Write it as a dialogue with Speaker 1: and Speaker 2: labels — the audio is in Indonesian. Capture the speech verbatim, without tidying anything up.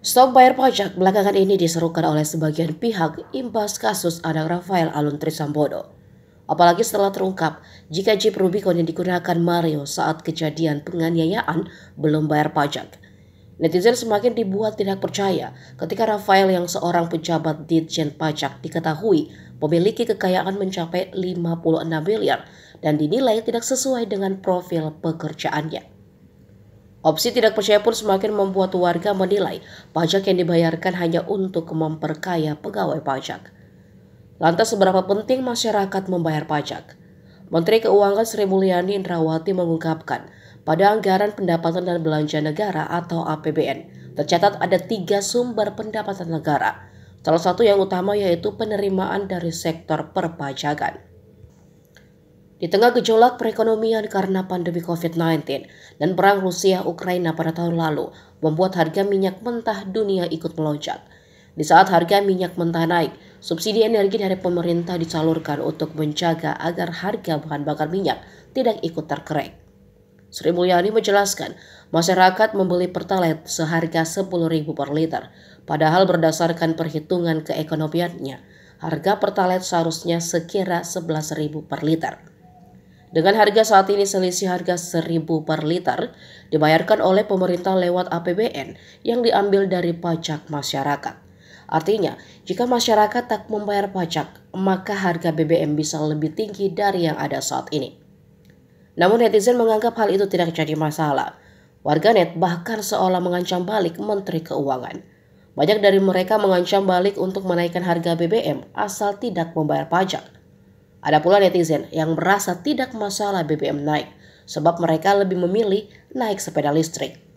Speaker 1: Stop bayar pajak belakangan ini diserukan oleh sebagian pihak imbas kasus anak Rafael Alun Trisambodo. Apalagi setelah terungkap jika Jeep Rubicon yang digunakan Mario saat kejadian penganiayaan belum bayar pajak. Netizen semakin dibuat tidak percaya ketika Rafael yang seorang pejabat Ditjen Pajak diketahui memiliki kekayaan mencapai lima puluh enam miliar dan dinilai tidak sesuai dengan profil pekerjaannya. Opsi tidak percaya pun semakin membuat warga menilai pajak yang dibayarkan hanya untuk memperkaya pegawai pajak. Lantas seberapa penting masyarakat membayar pajak? Menteri Keuangan Sri Mulyani Indrawati mengungkapkan, pada anggaran pendapatan dan belanja negara atau A P B N, tercatat ada tiga sumber pendapatan negara. Salah satu yang utama yaitu penerimaan dari sektor perpajakan. Di tengah gejolak perekonomian karena pandemi covid sembilan belas dan perang Rusia-Ukraina pada tahun lalu membuat harga minyak mentah dunia ikut melonjak. Di saat harga minyak mentah naik, subsidi energi dari pemerintah disalurkan untuk menjaga agar harga bahan bakar minyak tidak ikut terkerek. Sri Mulyani menjelaskan, masyarakat membeli Pertalite seharga sepuluh ribu per liter, padahal berdasarkan perhitungan keekonomiannya, harga Pertalite seharusnya sekira sebelas ribu per liter. Dengan harga saat ini selisih harga seribu per liter dibayarkan oleh pemerintah lewat A P B N yang diambil dari pajak masyarakat. Artinya, jika masyarakat tak membayar pajak, maka harga B B M bisa lebih tinggi dari yang ada saat ini. Namun netizen menganggap hal itu tidak jadi masalah. Warganet bahkan seolah mengancam balik Menteri Keuangan. Banyak dari mereka mengancam balik untuk menaikkan harga B B M asal tidak membayar pajak. Ada pula netizen yang merasa tidak masalah B B M naik, sebab mereka lebih memilih naik sepeda listrik.